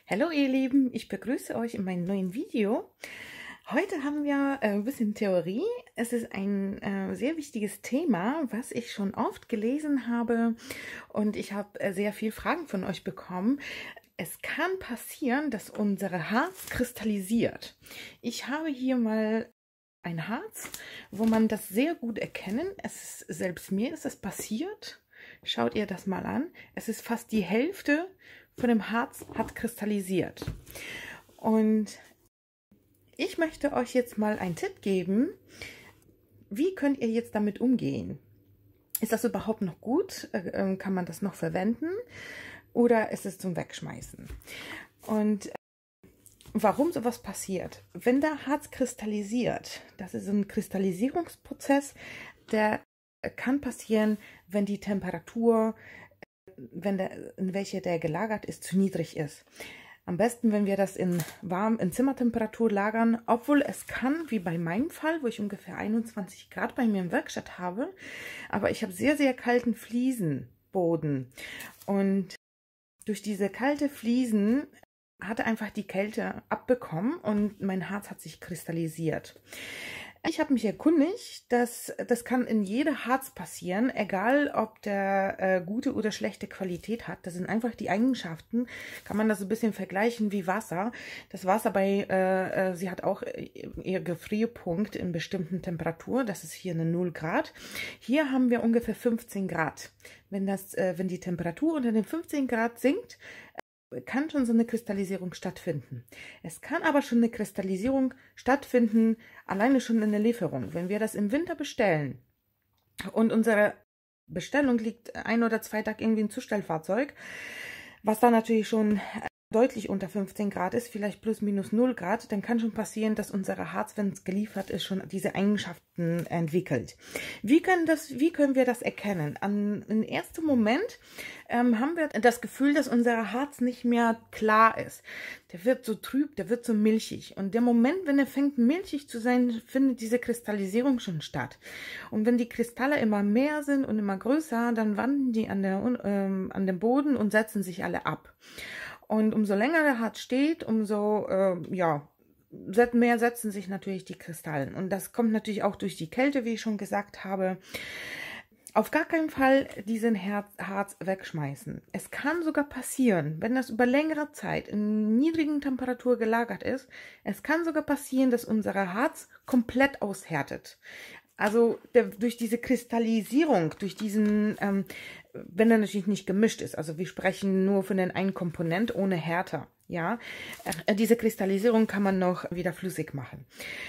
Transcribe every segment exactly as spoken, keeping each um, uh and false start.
Hallo ihr Lieben, ich begrüße euch in meinem neuen Video. Heute haben wir äh, ein bisschen Theorie. Es ist ein äh, sehr wichtiges Thema, was ich schon oft gelesen habe und ich habe äh, sehr viele Fragen von euch bekommen. Es kann passieren, dass unser Harz kristallisiert. Ich habe hier mal ein Harz, wo man das sehr gut erkennen. Es ist, selbst mir ist das passiert. Schaut ihr das mal an. Es ist fast die Hälfte von dem Harz hat kristallisiert. Und ich möchte euch jetzt mal einen Tipp geben. Wie könnt ihr jetzt damit umgehen? Ist das überhaupt noch gut? Kann man das noch verwenden? Oder ist es zum Wegschmeißen? Und warum sowas passiert? Wenn der Harz kristallisiert, das ist ein Kristallisierungsprozess, der kann passieren, wenn die Temperatur, wenn der, in welcher der gelagert ist, zu niedrig ist. Am besten, wenn wir das in warm, in Zimmertemperatur lagern, obwohl es kann, wie bei meinem Fall, wo ich ungefähr einundzwanzig Grad bei mir im Werkstatt habe, aber ich habe sehr, sehr kalten Fliesenboden und durch diese kalte Fliesen hatte einfach die Kälte abbekommen und mein Harz hat sich kristallisiert. Ich habe mich erkundigt, dass das kann in jedem Harz passieren, egal ob der äh, gute oder schlechte Qualität hat. Das sind einfach die Eigenschaften. Kann man das so ein bisschen vergleichen wie Wasser. Das Wasser bei, äh, äh, sie hat auch ihr Gefrierpunkt in bestimmten Temperatur. Das ist hier eine null Grad. Hier haben wir ungefähr fünfzehn Grad. Wenn das, äh, wenn die Temperatur unter den fünfzehn Grad sinkt, kann schon so eine Kristallisierung stattfinden. Es kann aber schon eine Kristallisierung stattfinden, alleine schon in der Lieferung. Wenn wir das im Winter bestellen und unsere Bestellung liegt ein oder zwei Tage irgendwie im Zustellfahrzeug, was dann natürlich schon deutlich unter fünfzehn Grad ist, vielleicht plus minus null Grad, dann kann schon passieren, dass unser Harz, wenn es geliefert ist, schon diese Eigenschaften entwickelt. Wie können, das, wie können wir das erkennen? An, Im ersten Moment ähm, haben wir das Gefühl, dass unser Harz nicht mehr klar ist. Der wird so trüb, der wird so milchig. Und der Moment, wenn er fängt milchig zu sein, findet diese Kristallisierung schon statt. Und wenn die Kristalle immer mehr sind und immer größer, dann wandern die an, der, ähm, an dem Boden und setzen sich alle ab. Und umso länger der Harz steht, umso äh, ja, mehr setzen sich natürlich die Kristallen. Und das kommt natürlich auch durch die Kälte, wie ich schon gesagt habe. Auf gar keinen Fall diesen Harz wegschmeißen. Es kann sogar passieren, wenn das über längere Zeit in niedrigen Temperatur gelagert ist, es kann sogar passieren, dass unser Harz komplett aushärtet. Also der, durch diese Kristallisierung, durch diesen, ähm, wenn er natürlich nicht gemischt ist, also wir sprechen nur von den einen Komponent ohne Härte, ja, äh, diese Kristallisierung kann man noch wieder flüssig machen.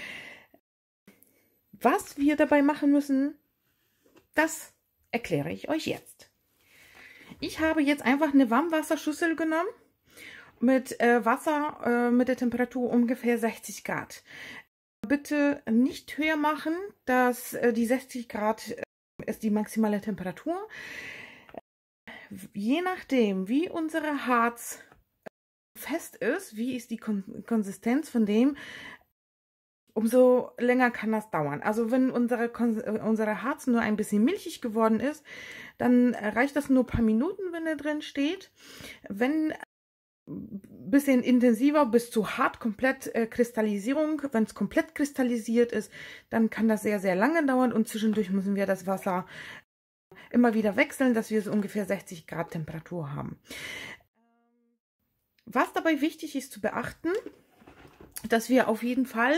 Was wir dabei machen müssen, das erkläre ich euch jetzt. Ich habe jetzt einfach eine Warmwasserschüssel genommen mit äh, Wasser äh, mit der Temperatur ungefähr sechzig Grad. Bitte nicht höher machen, dass äh, die sechzig Grad äh, ist die maximale Temperatur. Je nachdem, wie unser Harz fest ist, wie ist die Kon Konsistenz von dem, umso länger kann das dauern. Also wenn unsere, unsere Harz nur ein bisschen milchig geworden ist, dann reicht das nur ein paar Minuten, wenn er drin steht. Wenn ein bisschen intensiver bis zu hart komplett äh, Kristallisierung, wenn es komplett kristallisiert ist, dann kann das sehr, sehr lange dauern und zwischendurch müssen wir das Wasser immer wieder wechseln, dass wir so ungefähr sechzig Grad Temperatur haben. Was dabei wichtig ist zu beachten, dass wir auf jeden Fall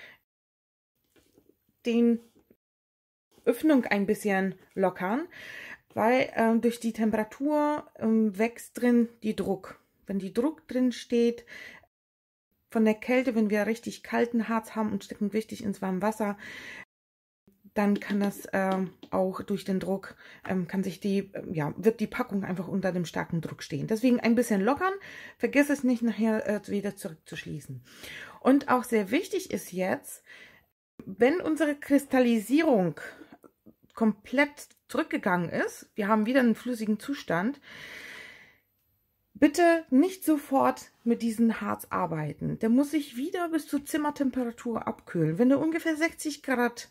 den Öffnung ein bisschen lockern, weil äh, durch die Temperatur äh, wächst drin die Druck. Wenn die Druck drin steht, von der Kälte, wenn wir richtig kalten Harz haben und stecken richtig ins warme Wasser, dann kann das äh, auch durch den Druck, ähm, kann sich die, äh, ja, wird die Packung einfach unter dem starken Druck stehen. Deswegen ein bisschen lockern, vergiss es nicht nachher äh, wieder zurückzuschließen. Und auch sehr wichtig ist jetzt, wenn unsere Kristallisierung komplett zurückgegangen ist, wir haben wieder einen flüssigen Zustand, bitte nicht sofort mit diesem Harz arbeiten. Der muss sich wieder bis zur Zimmertemperatur abkühlen. Wenn der ungefähr sechzig Grad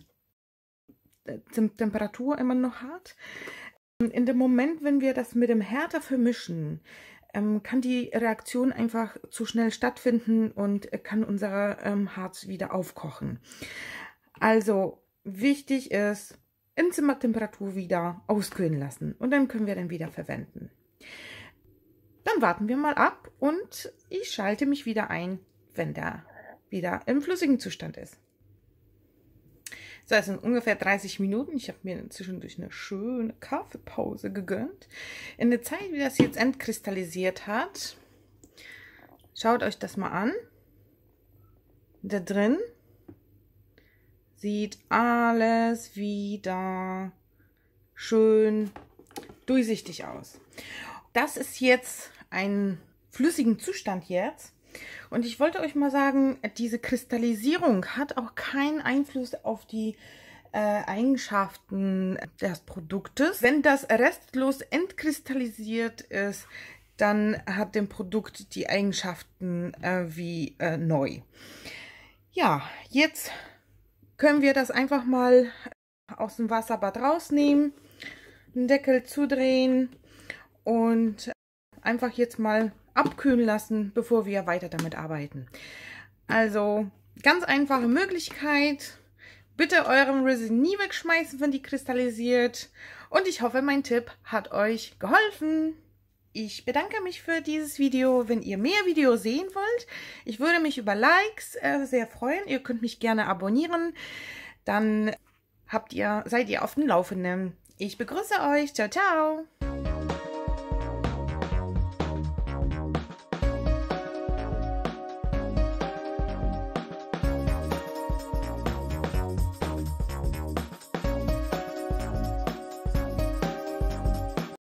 Temperatur immer noch hat, in dem Moment, wenn wir das mit dem Härter vermischen, ähm, kann die Reaktion einfach zu schnell stattfinden und kann unser ähm, Harz wieder aufkochen. Also wichtig ist, in Zimmertemperatur wieder auskühlen lassen und dann können wir den wieder verwenden. Dann warten wir mal ab und ich schalte mich wieder ein, wenn der wieder im flüssigen Zustand ist. So, es sind ungefähr dreißig Minuten. Ich habe mir zwischendurch eine schöne Kaffeepause gegönnt. In der Zeit, wie das jetzt entkristallisiert hat, schaut euch das mal an. Da drin sieht alles wieder schön durchsichtig aus. Das ist jetzt ein flüssigen Zustand jetzt. Und ich wollte euch mal sagen, diese Kristallisierung hat auch keinen Einfluss auf die äh, Eigenschaften des Produktes. Wenn das restlos entkristallisiert ist, dann hat dem Produkt die Eigenschaften äh, wie äh, neu. Ja, jetzt können wir das einfach mal aus dem Wasserbad rausnehmen, den Deckel zudrehen und einfach jetzt mal abkühlen lassen, bevor wir weiter damit arbeiten. Also ganz einfache Möglichkeit. Bitte euren Resin nie wegschmeißen, wenn die kristallisiert. Und ich hoffe, mein Tipp hat euch geholfen. Ich bedanke mich für dieses Video. Wenn ihr mehr Videos sehen wollt, ich würde mich über Likes äh, sehr freuen. Ihr könnt mich gerne abonnieren. Dann habt ihr, seid ihr auf dem Laufenden. Ich begrüße euch. Ciao, ciao.